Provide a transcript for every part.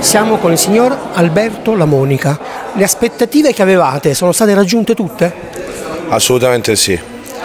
Siamo con il signor Alberto Lamonica. Le aspettative che avevate sono state raggiunte tutte? Assolutamente sì.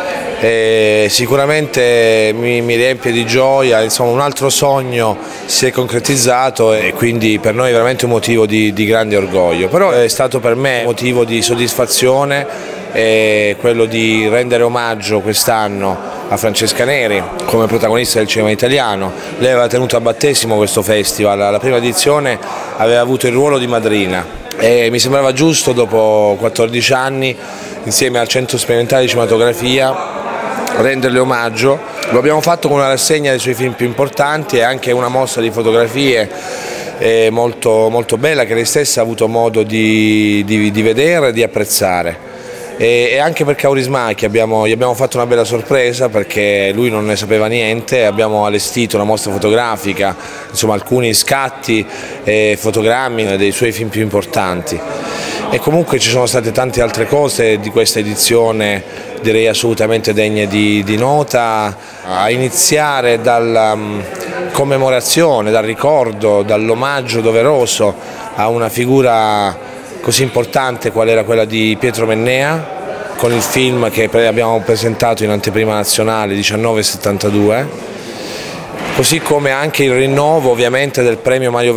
Sicuramente mi riempie di gioia, insomma un altro sogno si è concretizzato e quindi per noi è veramente un motivo di grande orgoglio, però è stato per me un motivo di soddisfazione quello di rendere omaggio quest'anno a Francesca Neri come protagonista del cinema italiano. Lei aveva tenuto a battesimo questo festival, alla prima edizione aveva avuto il ruolo di madrina e mi sembrava giusto dopo 14 anni insieme al Centro Sperimentale di Cinematografia renderle omaggio. Lo abbiamo fatto con una rassegna dei suoi film più importanti e anche una mostra di fotografie molto bella che lei stessa ha avuto modo di vedere e di apprezzare. E anche per Kaurismäki gli abbiamo fatto una bella sorpresa perché lui non ne sapeva niente, abbiamo allestito una mostra fotografica, insomma alcuni scatti e fotogrammi dei suoi film più importanti. E comunque ci sono state tante altre cose di questa edizione, direi assolutamente degne di nota, a iniziare dalla commemorazione, dal ricordo, dall'omaggio doveroso a una figura così importante qual era quella di Pietro Mennea, con il film che abbiamo presentato in anteprima nazionale 1972, così come anche il rinnovo ovviamente del premio Mario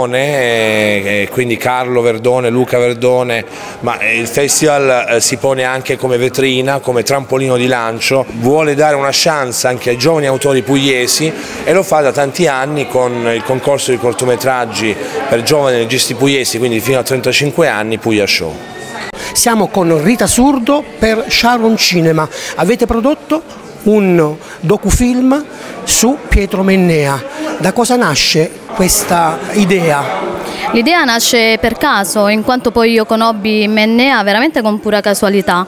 Verdone, quindi Carlo Verdone, Luca Verdone, ma il festival si pone anche come vetrina, come trampolino di lancio, vuole dare una chance anche ai giovani autori pugliesi e lo fa da tanti anni con il concorso di cortometraggi per giovani registi pugliesi, quindi fino a 35 anni, Puglia Show. Siamo con Rita Surdo per Sharon Cinema. Avete prodotto un docufilm su Pietro Mennea. Da cosa nasce questa idea? L'idea nasce per caso, in quanto poi io conobbi Mennea veramente con pura casualità.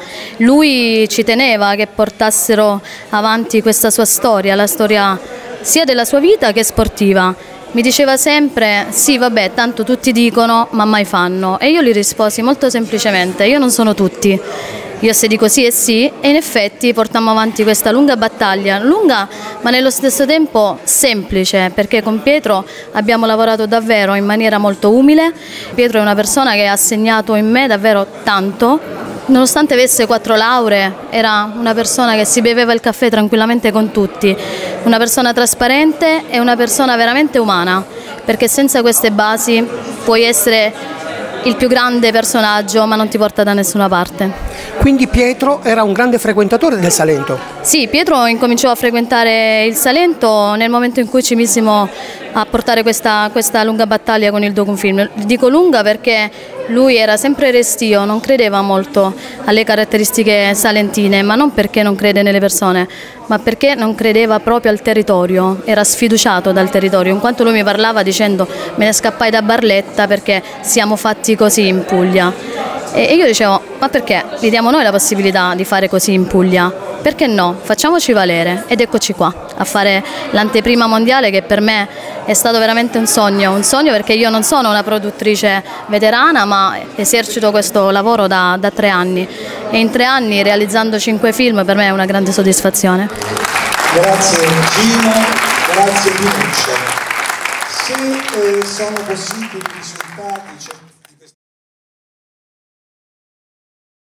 Lui ci teneva che portassero avanti questa sua storia, la storia sia della sua vita che sportiva. Mi diceva sempre, sì vabbè, tanto tutti dicono ma mai fanno, e io gli risposi molto semplicemente, io non sono tutti. Io se dico sì e sì, e in effetti portammo avanti questa lunga battaglia, lunga ma nello stesso tempo semplice, perché con Pietro abbiamo lavorato davvero in maniera molto umile. Pietro è una persona che ha segnato in me davvero tanto, nonostante avesse 4 lauree, era una persona che si beveva il caffè tranquillamente con tutti, una persona trasparente e una persona veramente umana, perché senza queste basi puoi essere il più grande personaggio ma non ti porta da nessuna parte. Quindi Pietro era un grande frequentatore del Salento? Sì, Pietro incominciò a frequentare il Salento nel momento in cui ci misimo a portare questa lunga battaglia con il docufilm. Dico lunga perché lui era sempre restio, non credeva molto alle caratteristiche salentine, ma non perché non crede nelle persone, ma perché non credeva proprio al territorio, era sfiduciato dal territorio, in quanto lui mi parlava dicendo me ne scappai da Barletta perché siamo fatti così in Puglia. E io dicevo, ma perché? Gli diamo noi la possibilità di fare così in Puglia? Perché no? Facciamoci valere, ed eccoci qua a fare l'anteprima mondiale, che per me è stato veramente un sogno perché io non sono una produttrice veterana ma esercito questo lavoro da 3 anni e in 3 anni realizzando 5 film per me è una grande soddisfazione. Grazie Gino, grazie Pinuccia. Se sono possibili i risultati